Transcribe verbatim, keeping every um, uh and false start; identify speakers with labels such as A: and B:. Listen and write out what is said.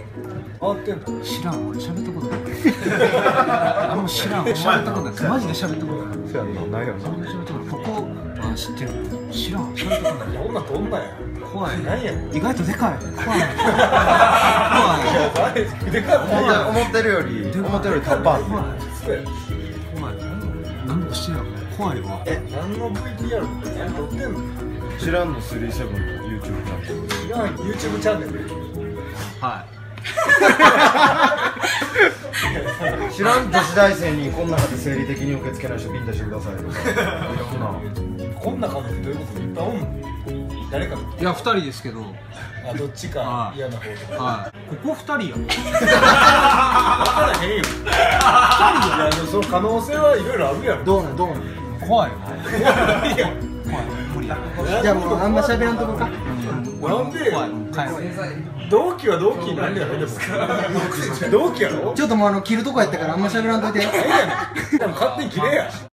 A: 回ってんの？
B: 知らん、俺喋ったことない。あんま知らん、喋ったことない。マジで喋ったことない。
C: そうやんな、ないよな。
B: 喋ったことない。ここは知ってる。知らん、喋ったことない。
A: いや、女と女や。
B: 怖い。
A: 何やねん。
B: 意外とでかい。怖い。
A: いや、誰でかいもん。
C: 思ってるより、思ってるよりタッパー。
B: 怖い。
A: そうや。
B: 怖い。何もしてない。怖いわ。
A: え、何の ブイティーアール って何撮ってんの？
C: 知らんのスリーセブンの YouTube チャンネル。
A: 知らん YouTube チャンネル。
B: はい。
C: 知らん女子大生にこんな中で生理的に受け付けない人ビンタしてくださいとか。いろんな。
A: こんな感じでどういうこといっぱいおんの？誰か。
B: いや、二人ですけど。
A: あ、どっちか嫌な方とか。
B: はい。ここ二人や。
A: 分からへんよ。いや、でもその可能性はいろいろあるやろ。
D: どうなんどうなん
B: 怖いよ。
A: いや、
B: 怖い。無理や。
D: じゃあもうあんま喋らんとこか。
A: なんで
B: 怖い。帰ろう。
A: 同期は同期になんねやろでも。同期やろ？
D: ちょっともうあの切るとこやったからあんま喋らんといて。
A: でも勝手に切れや。